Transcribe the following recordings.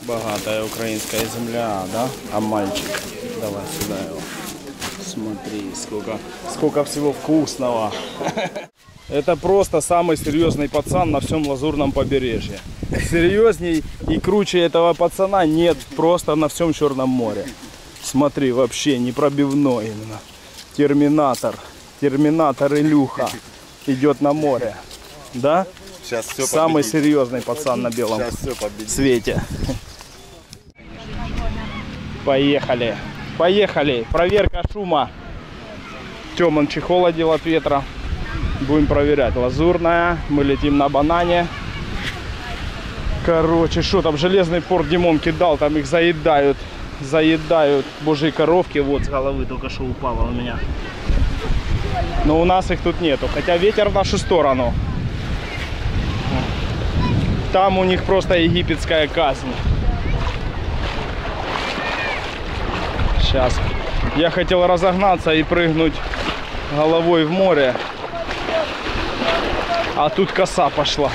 Богатая украинская земля, да? А мальчик, давай сюда его. Смотри, сколько всего вкусного. Это просто самый серьезный пацан на всем Лазурном побережье. Серьезней и круче этого пацана нет просто на всем Черном море. Смотри, вообще непробивной именно. Терминатор. Терминатор Илюха идет на море. Да? Сейчас все самый серьезный пацан на белом свете. Поехали. Поехали. Проверка шума. Тёман чехол одел от ветра. Будем проверять. Лазурная. Мы летим на банане. Короче, что там железный порт Димон кидал. Там их заедают. Заедают божьи коровки. Вот с головы только что упало у меня. Но у нас их тут нету. Хотя ветер в нашу сторону. Там у них просто египетская казнь. Сейчас. Я хотел разогнаться и прыгнуть головой в море. А тут коса пошла.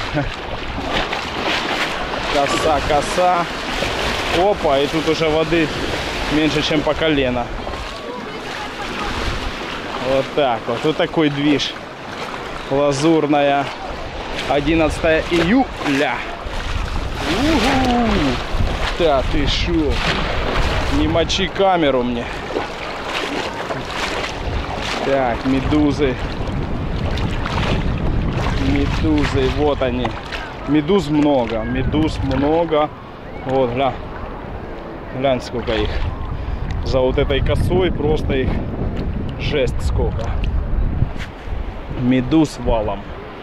Коса, коса. Опа, и тут уже воды меньше, чем по колено. Вот так вот. Вот такой движ. Лазурная. 11 июля. Уху! Да ты шо? Не мочи камеру мне. Так, медузы. Медузы, вот они. Медуз много. Медуз много. Вот, глянь. Глянь, сколько их. За вот этой косой просто их жесть сколько. Медуз валом.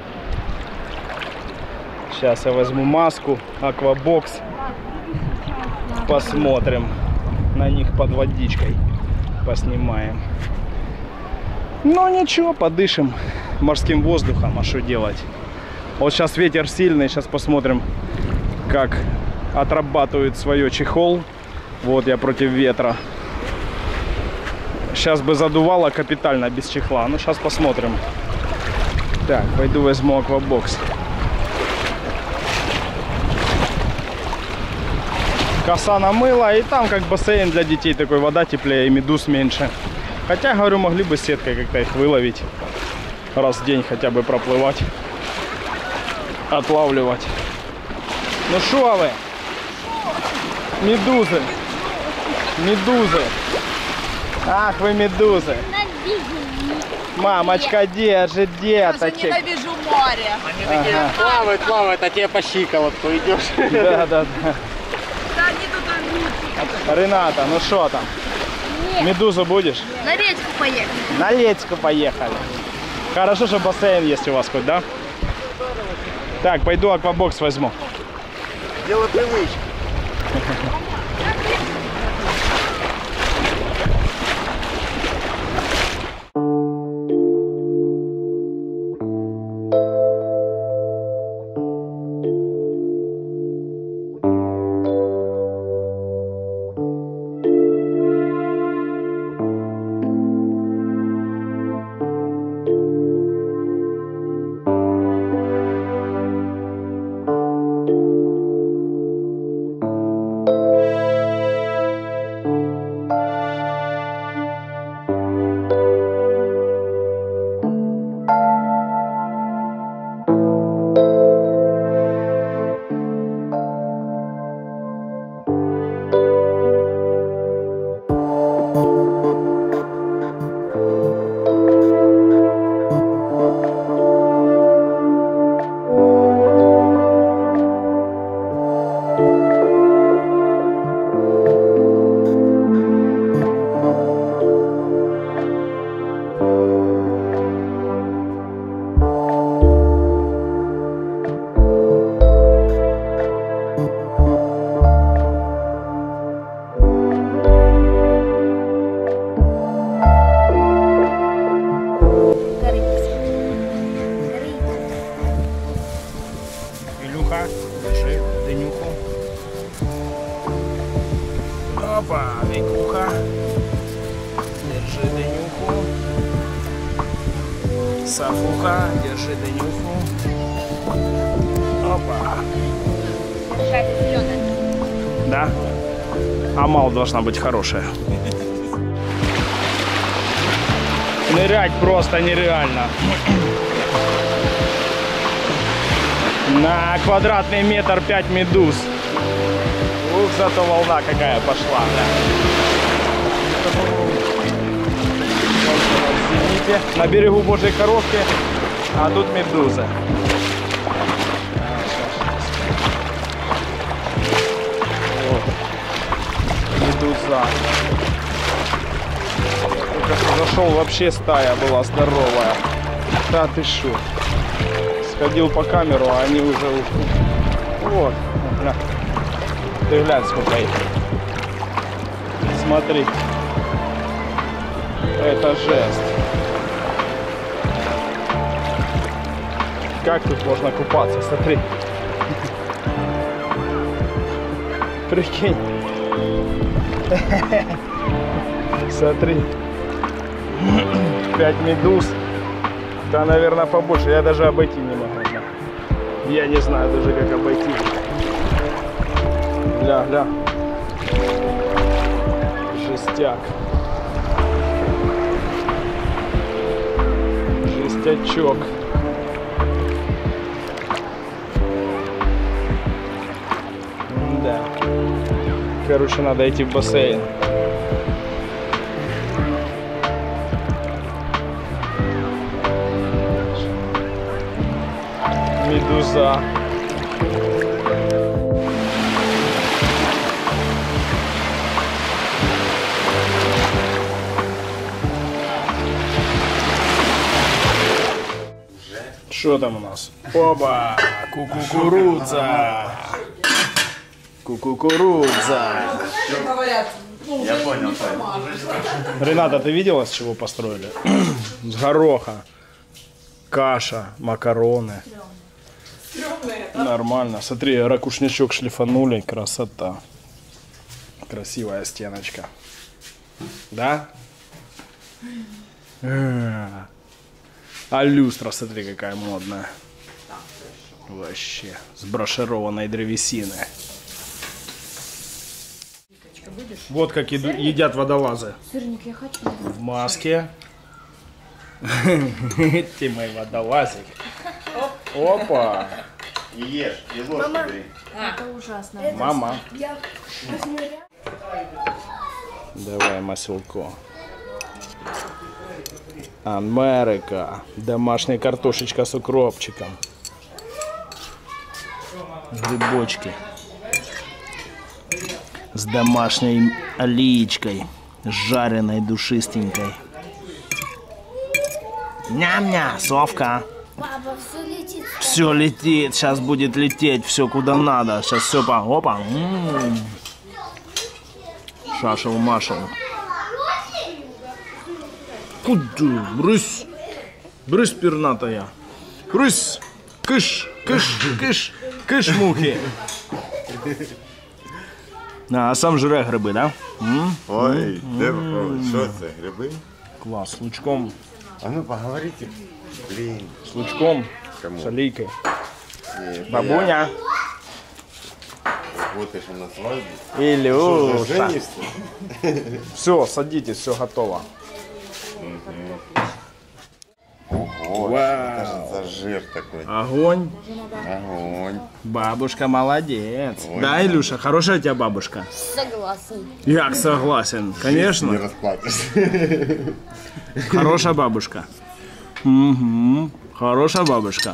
Сейчас я возьму маску, аквабокс. Посмотрим на них под водичкой. Поснимаем. Ну ничего, подышим морским воздухом. А что делать? Вот сейчас ветер сильный. Сейчас посмотрим, как отрабатывает свое чехол. Вот я против ветра. Сейчас бы задувало капитально без чехла. Ну сейчас посмотрим. Так, пойду возьму аквабокс. Коса намыла, и там как бассейн для детей, такой вода теплее, и медуз меньше. Хотя, говорю, могли бы сеткой как-то их выловить. Раз в день хотя бы проплывать. Отлавливать. Ну шо вы? Медузы. Медузы. Ах вы медузы. Мамочка держит деточек. Я ненавижу море. Они такие плавают, плавают, а тебе по щиколотку идешь. Да, да, да. Да, они тут Рената, ну что там? Нет. Медузу будешь? На речку поехали. На речку поехали. Хорошо, что бассейн есть у вас хоть, да? Так, пойду аквабокс возьму. Дело привычки. Опа, Викуха. Держи дынюху. Сафуха, держи дынюху. Опа. Да? Амал должна быть хорошая. Нырять просто нереально. На квадратный метр 5 медуз. Ух, зато волна какая пошла. Да. Извините, на берегу Божьей коровки, а тут медуза. Медуза. Только что зашел, вообще стая была здоровая. Да ты шо? Сходил по камеру, а они уже ушли. Вот. Гля. Ты глянь, сколько их. Смотри. Это жесть. Как тут можно купаться? Смотри. Прикинь. Смотри. 5 медуз. Да, наверное, побольше. Я даже обойти не могу. Я не знаю даже, как обойти. Гля, гля. Жестяк. Жестячок. Да. Короче, надо идти в бассейн. Медуза. Что там у нас? Оба! Кукуруза! Кукуруза! Я понял. Рената, ты видела, с чего построили? С гороха. Каша, макароны. Нормально. Смотри, ракушничок шлифанули. Красота. Красивая стеночка. Да? А люстра, смотри, какая модная. Вообще. С брошированной древесины. Вот как едят водолазы. Сырник, я хочу. В маске. Ты мой водолазик. Опа. И ешь, и ложку бери. Это ужасно. Мама. Давай маселко. Америка. Домашняя картошечка с укропчиком. Грибочки. С домашней оличкой. Жареной, душистенькой. Ням-ня, совка. Папа, все летит. Все летит, сейчас будет лететь, все куда надо. Сейчас все по... Опа. Шашел-машел. Куду, брысь. Брысь пернатая. Брысь. Кыш, кыш, кыш, кыш, мухи. А сам жре гриби, да? Ой, что это, грибы? Класс, с лучком. А ну поговорите. Блин. С лучком. Кому? С олейкой. Нет, Бабуня. Работаешь на свадьбе. Илюша. Женишься? Все, садитесь, все готово. Ого, это же за жир такой. Огонь. Огонь. Бабушка молодец. Ой. Да, Илюша, хорошая у тебя бабушка? Согласен. Як согласен, Не конечно. расплатишься. Хорошая бабушка. Угу. Хорошая бабушка.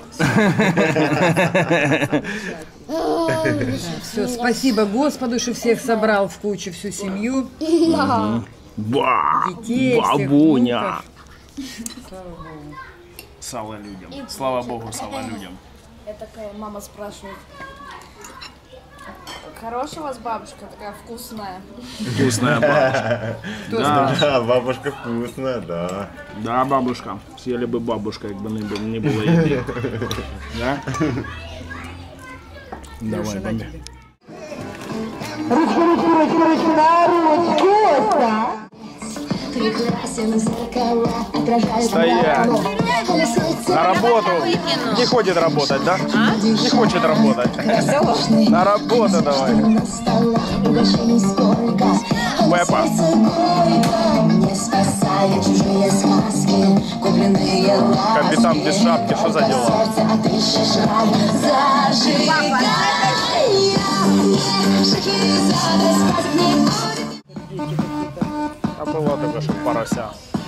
Все, спасибо Господу, что всех собрал в кучу, всю семью. Ба, Детей, всех бабуня. Сало людям. Слава Богу, сало людям. Это такая мама спрашивает. Хорошая у вас бабушка, такая вкусная. Вкусная бабушка. Да, Да, бабушка вкусная, да. да, бабушка. Съели бы бабушка, якби не було їди. Да? Давай, бабі. Стоять. На работу. Не хочет работать, да? Не хочет работать. На работу давай. Пеппа. Капитан без шапки, что за дела? А была только что порося.